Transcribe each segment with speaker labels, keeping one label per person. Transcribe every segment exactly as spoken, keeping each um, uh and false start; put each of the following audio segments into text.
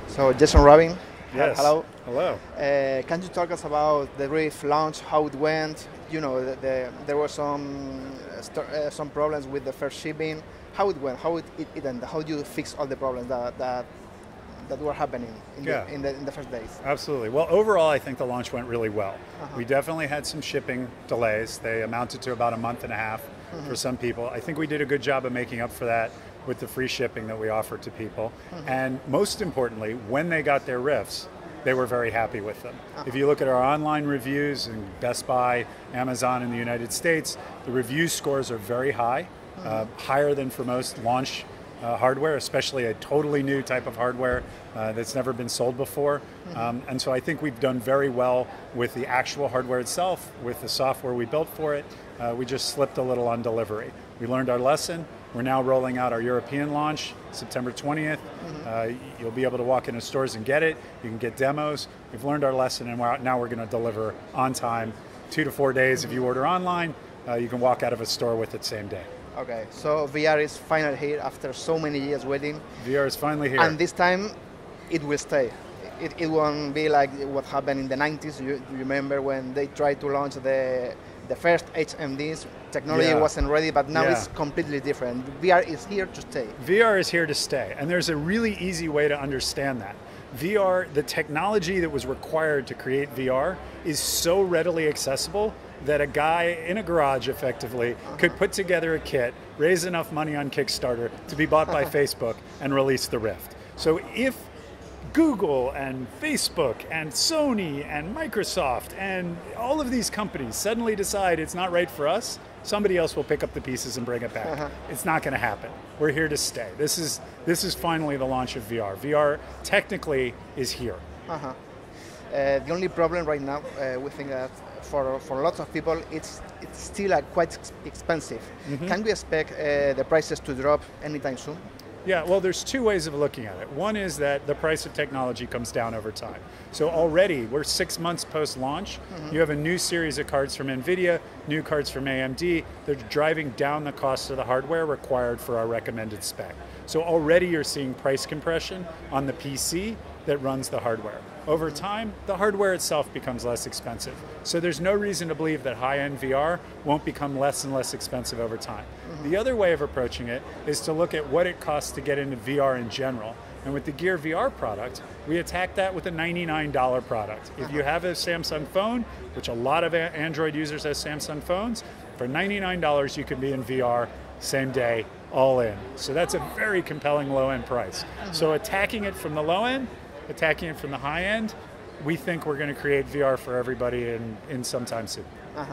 Speaker 1: So Jason Rabin,
Speaker 2: Yes.
Speaker 1: hello.
Speaker 2: Hello.
Speaker 1: Uh, can you talk us about the Rift launch, how it went? You know, the, the, there were some uh, st- uh, some problems with the first shipping. How it went? How it, it, it ended? How do you fix all the problems that that, that were happening in,
Speaker 2: Yeah.
Speaker 1: the, in the in the first days?
Speaker 2: Absolutely. Well, overall, I think the launch went really well.
Speaker 1: Uh-huh.
Speaker 2: We definitely had some shipping delays. They amounted to about a month and a half
Speaker 1: Mm-hmm.
Speaker 2: for some people. I think we did a good job of making up for that with the free shipping that we offered to people.
Speaker 1: Mm-hmm.
Speaker 2: And most importantly, when they got their Rifts, they were very happy with them.
Speaker 1: Uh-huh.
Speaker 2: If you look at our online reviews in Best Buy, Amazon in the United States, the review scores are very high, uh, higher than for most launch uh, hardware, especially a totally new type of hardware uh, that's never been sold before. Um, and so I think we've done very well with the actual hardware itself, with the software we built for it. Uh, we just slipped a little on delivery. We learned our lesson. We're now rolling out our European launch, September twentieth. Uh, you'll be able to walk into stores and get it. You can get demos. We've learned our lesson, and we're out, now we're going to deliver on time, two to four days. If you order online, uh, you can walk out of a store with it same day.
Speaker 1: Okay, so V R is finally here after so many years waiting,
Speaker 2: V R is finally here.
Speaker 1: and this time it will stay. It, it won't be like what happened in the nineties. You, you remember when they tried to launch the the first H M Ds, technology
Speaker 2: Yeah.
Speaker 1: wasn't ready, but now
Speaker 2: Yeah.
Speaker 1: it's completely different. V R is here to stay.
Speaker 2: V R is here to stay, and there's a really easy way to understand that. V R, the technology that was required to create V R, is so readily accessible that a guy in a garage effectively uh-huh. could put together a kit, raise enough money on Kickstarter to be bought by Facebook and release the Rift. So if Google and Facebook and Sony and Microsoft and all of these companies suddenly decide it's not right for us, somebody else will pick up the pieces and bring it back. Uh-huh. It's not going to happen. We're here to stay. This is this is finally the launch of V R. V R technically is here.
Speaker 1: Uh-huh. Uh, the only problem right now, uh, we think that for for lots of people, it's it's still uh, quite ex- expensive. Mm-hmm. Can we expect uh, the prices to drop anytime soon?
Speaker 2: Yeah, well, there's two ways of looking at it. One is that the price of technology comes down over time. So already, we're six months post-launch. Mm-hmm. You have a new series of cards from NVIDIA, new cards from A M D. They're driving down the cost of the hardware required for our recommended spec. So already you're seeing price compression on the P C that runs the hardware. Over time, the hardware itself becomes less expensive. So there's no reason to believe that high-end V R won't become less and less expensive over time. Mm-hmm. The other way of approaching it is to look at what it costs to get into V R in general. And with the Gear V R product, we attack that with a ninety-nine dollars product. If you have a Samsung phone, which a lot of Android users have Samsung phones, for ninety-nine dollars you can be in V R same day, all in. So that's a very compelling low-end price. Mm-hmm. So attacking it from the low end, attacking it from the high end, we think we're going to create V R for everybody in, in some time soon.
Speaker 1: Uh-huh.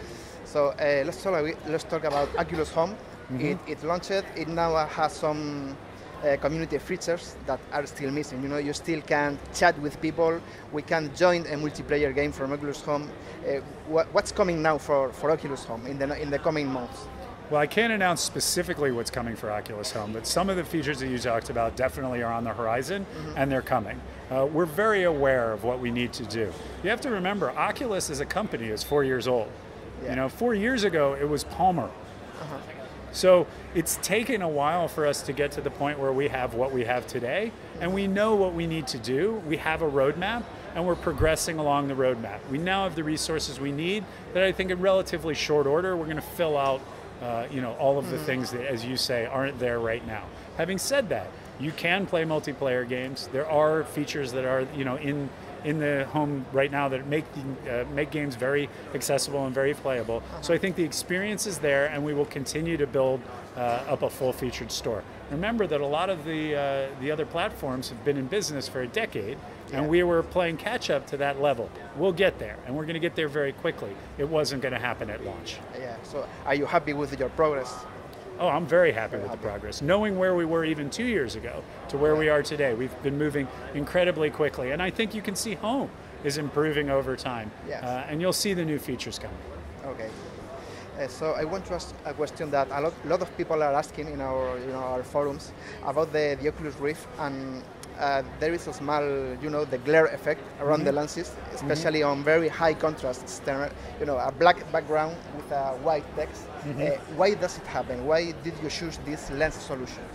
Speaker 1: So uh, let's talk. Let's talk about Oculus Home. Mm-hmm. It, it launched. It now has some uh, community features that are still missing. You know, you still can chat with people. We can join a multiplayer game from Oculus Home. Uh, what, what's coming now for, for Oculus Home in the in the coming months?
Speaker 2: Well, I can't announce specifically what's coming for Oculus Home, but some of the features that you talked about definitely are on the horizon, mm-hmm. and they're coming. Uh, we're very aware of what we need to do. You have to remember, Oculus as a company is four years old. Yeah. You know, four years ago, it was Palmer. Uh-huh. So it's taken a while for us to get to the point where we have what we have today, and we know what we need to do. We have a roadmap, and we're progressing along the roadmap. We now have the resources we need that I think in relatively short order, we're going to fill out Uh, you know, all of the mm-hmm. things that, as you say, aren't there right now. Having said that, you can play multiplayer games. There are features that are, you know, in in the home right now that make the, uh, make games very accessible and very playable. Uh-huh. So I think the experience is there, and we will continue to build uh, up a full-featured store. Remember that a lot of the uh, the other platforms have been in business for a decade, yeah. and we were playing catch-up to that level. We'll get there, and we're going to get there very quickly. It wasn't going to happen at launch.
Speaker 1: Yeah. So, are you happy with your progress?
Speaker 2: Oh, I'm very happy with the progress. Knowing where we were even two years ago to where we are today, we've been moving incredibly quickly. And I think you can see Home is improving over time.
Speaker 1: Yes.
Speaker 2: Uh, and you'll see the new features coming.
Speaker 1: Okay. Uh, so I want to ask a question that a lot, lot of people are asking in our, you know, our forums about the, the Oculus Rift, and uh, there is a small, you know, the glare effect around mm-hmm. the lenses, especially mm-hmm. on very high contrast, you know, a black background with a white text. Mm-hmm. Uh, why does it happen? Why did you choose this lens solution?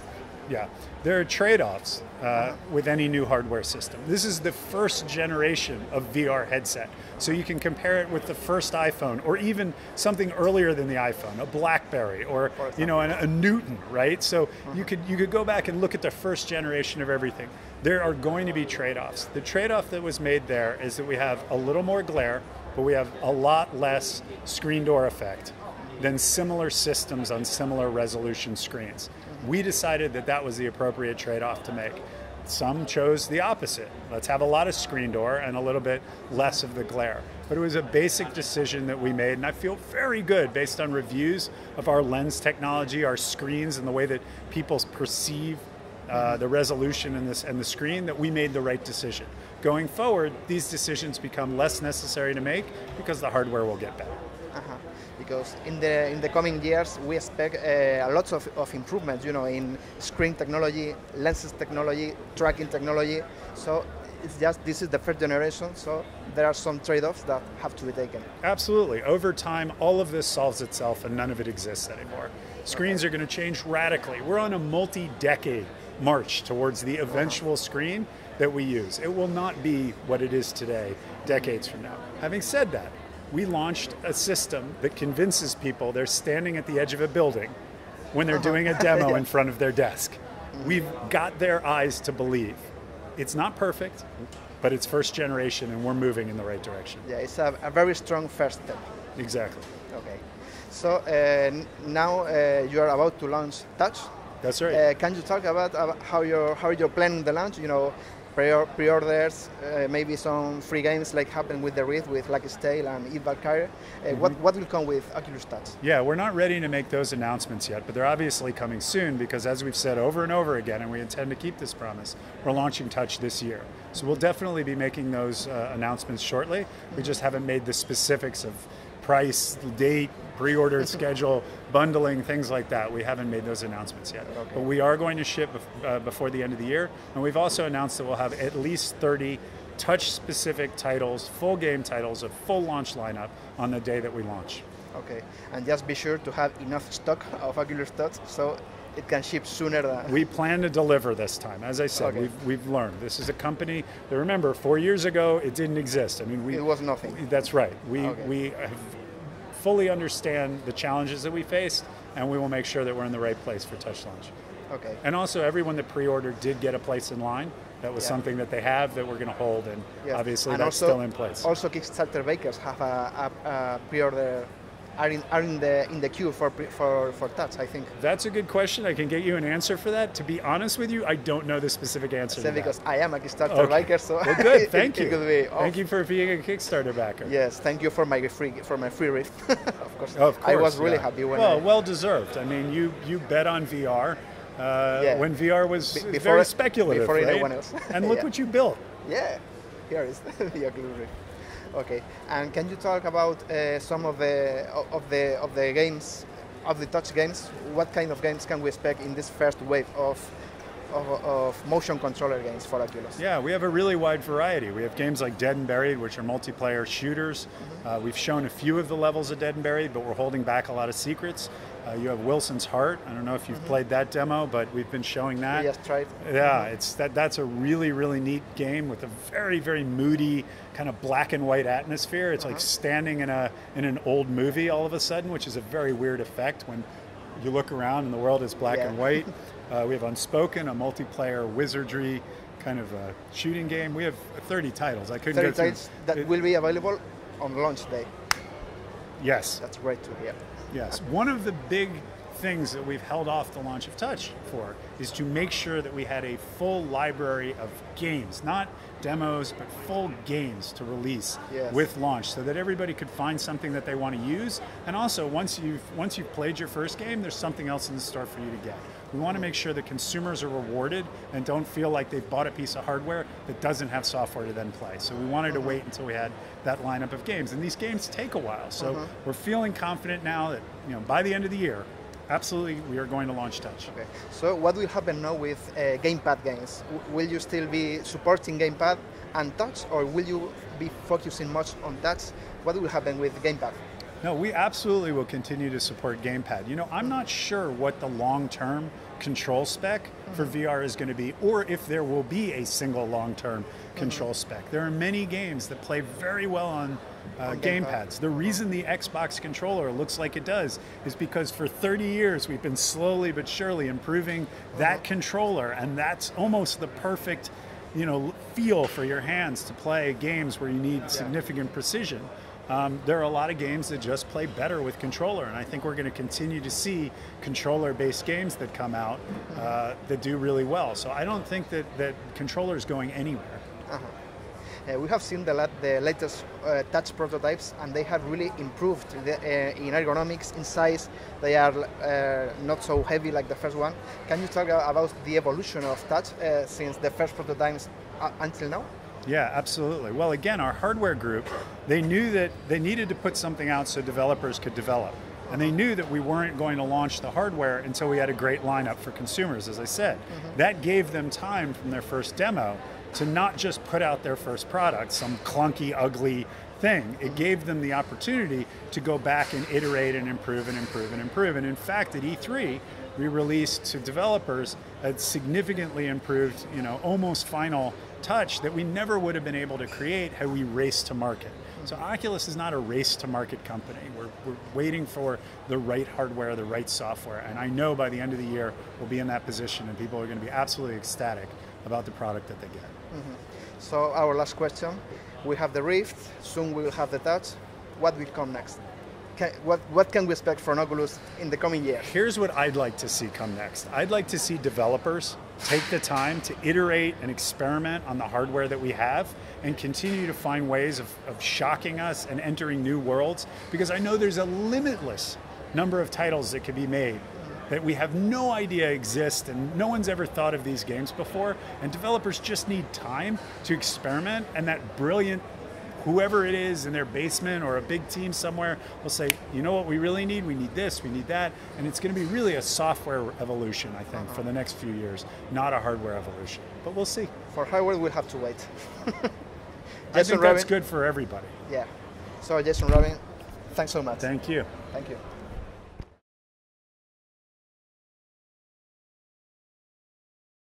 Speaker 2: Yeah, there are trade-offs uh, with any new hardware system. This is the first generation of V R headset, so you can compare it with the first iPhone, or even something earlier than the iPhone, a BlackBerry, or you know, a, a Newton, right? So uh-huh. you could you could go back and look at the first generation of everything. There are going to be trade-offs. The trade-off that was made there is that we have a little more glare, but we have a lot less screen door effect than similar systems on similar resolution screens. We decided that that was the appropriate trade-off to make. Some chose the opposite. Let's have a lot of screen door and a little bit less of the glare. But it was a basic decision that we made, and I feel very good based on reviews of our lens technology, our screens, and the way that people perceive uh, the resolution and, this, and the screen, that we made the right decision. Going forward, these decisions become less necessary to make because the hardware will get better.
Speaker 1: Uh-huh. Because in the in the coming years we expect uh, lots of, of improvements, you know, in screen technology, lenses technology, tracking technology. So it's just this is the first generation. So there are some trade-offs that have to be taken.
Speaker 2: Absolutely. Over time, all of this solves itself, and none of it exists anymore. Screens okay. are going to change radically. We're on a multi-decade march towards the eventual uh-huh. screen that we use. It will not be what it is today, decades from now. Having said that, we launched a system that convinces people they're standing at the edge of a building when they're uh-huh. doing a demo yeah. in front of their desk. Mm-hmm. We've got their eyes to believe. It's not perfect, but it's first generation and we're moving in the right direction.
Speaker 1: Yeah, it's a, a very strong first step.
Speaker 2: Exactly.
Speaker 1: Okay. So uh, now uh, you are about to launch Touch.
Speaker 2: That's right.
Speaker 1: Uh, can you talk about, about how you're how you're planning the launch? You know, pre- pre-orders, uh, maybe some free games like happened with the Rift, with Lucky's Tale and Eve Valkyrie. Uh, mm-hmm. What what will come with Oculus Touch?
Speaker 2: Yeah, we're not ready to make those announcements yet, but they're obviously coming soon because, as we've said over and over again, and we intend to keep this promise, we're launching Touch this year. So we'll definitely be making those uh, announcements shortly. We just haven't made the specifics of price, date, pre-order schedule, bundling, things like that. We haven't made those announcements yet. Okay. But we are going to ship bef- uh, before the end of the year. And we've also announced that we'll have at least thirty touch-specific titles, full game titles, a full launch lineup on the day that we launch.
Speaker 1: Okay. And just be sure to have enough stock of Oculus Touch so it can ship sooner than...
Speaker 2: We plan to deliver this time. As I said, okay. we've, we've learned. This is a company that, remember, four years ago, it didn't exist. I mean, we...
Speaker 1: It was nothing.
Speaker 2: That's right. We,
Speaker 1: okay.
Speaker 2: we have fully understand the challenges that we faced, and we will make sure that we're in the right place for Touch launch.
Speaker 1: Okay.
Speaker 2: And also, everyone that pre-ordered did get a place in line. That was yeah. something that they have that we're going to hold, and yes. obviously and that's
Speaker 1: also,
Speaker 2: still in place.
Speaker 1: Also, Kickstarter bakers have a, a, a pre-order. Are in, are in the in the queue for for for Touch, I think.
Speaker 2: That's a good question. I can get you an answer for that. To be honest with you, I don't know the specific answer.
Speaker 1: So
Speaker 2: to
Speaker 1: because
Speaker 2: that.
Speaker 1: I am a Kickstarter
Speaker 2: okay.
Speaker 1: backer, so
Speaker 2: well, good. Thank
Speaker 1: it,
Speaker 2: you.
Speaker 1: It could be
Speaker 2: thank you for being a Kickstarter backer.
Speaker 1: Yes, thank you for my free for my free Rift. Of course.
Speaker 2: Of course.
Speaker 1: I was really
Speaker 2: yeah.
Speaker 1: happy when.
Speaker 2: Well,
Speaker 1: I,
Speaker 2: well deserved. I mean, you you bet on V R uh,
Speaker 1: yeah.
Speaker 2: when V R was
Speaker 1: Be- before,
Speaker 2: very speculative,
Speaker 1: before
Speaker 2: right?
Speaker 1: anyone else.
Speaker 2: And look
Speaker 1: yeah.
Speaker 2: what you built.
Speaker 1: Yeah, here is the Oculus Rift. Okay, and can you talk about uh, some of the of the of the games, of the Touch games? What kind of games can we expect in this first wave of of, of motion controller games for Oculus?
Speaker 2: Yeah, we have a really wide variety. We have games like Dead and Buried, which are multiplayer shooters. Mm-hmm. Uh, we've shown a few of the levels of Dead and Buried, but we're holding back a lot of secrets. Uh, you have Wilson's Heart. I don't know if you've mm-hmm. played that demo, but we've been showing that.
Speaker 1: Yes, tried.
Speaker 2: Yeah, it's that. That's a really, really neat game with a very, very moody kind of black and white atmosphere. It's uh-huh. like standing in a in an old movie all of a sudden, which is a very weird effect when you look around and the world is black
Speaker 1: yeah.
Speaker 2: and white. Uh, we have Unspoken, a multiplayer wizardry kind of a shooting game. We have thirty titles. I couldn't
Speaker 1: thirty
Speaker 2: go through.
Speaker 1: titles that it, will be available on launch day.
Speaker 2: Yes.
Speaker 1: That's great to hear.
Speaker 2: Yes. One of the big things that we've held off the launch of Touch for is to make sure that we had a full library of games, not demos, but full games to release
Speaker 1: yes.
Speaker 2: with launch, so that everybody could find something that they want to use. And also, once you've once you've played your first game, there's something else in the store for you to get. We want to make sure that consumers are rewarded and don't feel like they've bought a piece of hardware that doesn't have software to then play. So we wanted to wait until we had that lineup of games. And these games take a while. So uh-huh. we're feeling confident now that, you know, by the end of the year, absolutely, we are going to launch Touch.
Speaker 1: Okay. So what will happen now with uh, gamepad games? W- will you still be supporting gamepad and Touch, or will you be focusing much on Touch? What will happen with gamepad?
Speaker 2: No, we absolutely will continue to support gamepad. You know, I'm not sure what the long-term control spec mm-hmm. for V R is going to be, or if there will be a single long-term control mm-hmm. spec. There are many games that play very well on uh, gamepads. The reason the Xbox controller looks like it does is because for thirty years we've been slowly but surely improving that mm-hmm. controller, and that's almost the perfect, you know, feel for your hands to play games where you need yeah. significant precision. Um, there are a lot of games that just play better with controller, and I think we're going to continue to see controller-based games that come out uh, that do really well. So I don't think that, that controller is going anywhere.
Speaker 1: Uh-huh. Uh, we have seen the, lat the latest uh, touch prototypes, and they have really improved the, uh, in ergonomics, in size. They are uh, not so heavy like the first one. Can you talk about the evolution of touch uh, since the first prototypes uh, until now?
Speaker 2: Yeah, absolutely. Well, again, our hardware group, they knew that they needed to put something out so developers could develop. And they knew that we weren't going to launch the hardware until we had a great lineup for consumers, as I said. Mm-hmm. That gave them time from their first demo to not just put out their first product, some clunky, ugly thing. It gave them the opportunity to go back and iterate and improve and improve and improve. And in fact, at E three, we released to developers a significantly improved, you know, almost final touch that we never would have been able to create had we raced to market. So Oculus is not a race to market company. We're, we're waiting for the right hardware, the right software, and I know by the end of the year we'll be in that position and people are going to be absolutely ecstatic about the product that they get.
Speaker 1: Mm-hmm. So our last question, we have the Rift, soon we will have the Touch. What will come next? Can, what, what can we expect from Oculus in the coming years?
Speaker 2: Here's what I'd like to see come next. I'd like to see developers take the time to iterate and experiment on the hardware that we have and continue to find ways of, of shocking us and entering new worlds, because I know there's a limitless number of titles that could be made that we have no idea exist, and no one's ever thought of these games before, and developers just need time to experiment, and that brilliant whoever it is in their basement or a big team somewhere will say, you know what we really need? We need this, we need that. And it's going to be really a software evolution, I think, uh-huh. for the next few years, not a hardware evolution. But we'll see.
Speaker 1: For hardware, we'll have to wait.
Speaker 2: I think Robin, that's good for everybody.
Speaker 1: Yeah. So, Jason Robin, thanks so much.
Speaker 2: Thank you.
Speaker 1: Thank you.